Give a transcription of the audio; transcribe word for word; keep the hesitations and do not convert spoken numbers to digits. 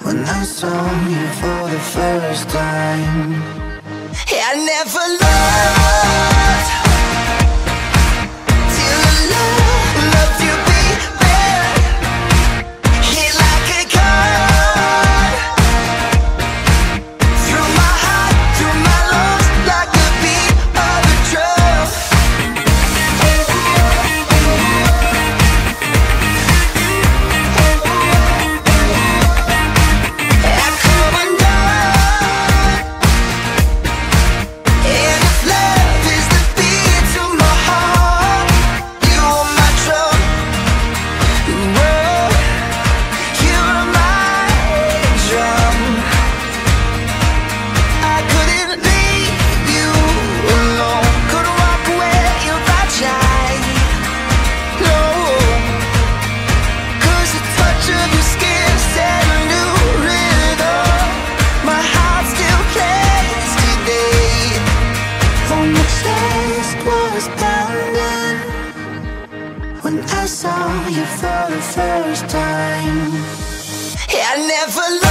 when I saw you for the first time. I never loved till I love, loved you, baby. Hit like a card through my heart, through my lungs, like the beat of a drum. I come undone, and if love is the beat to my heart, you are my drum. Whoa, you are my drum. I couldn't leave you alone, couldn't walk away if I tried. No, 'cause the touch of your skin set a new rhythm. My heart still plays today. Oh, my chest was pounding when I saw you for the first time. I never loved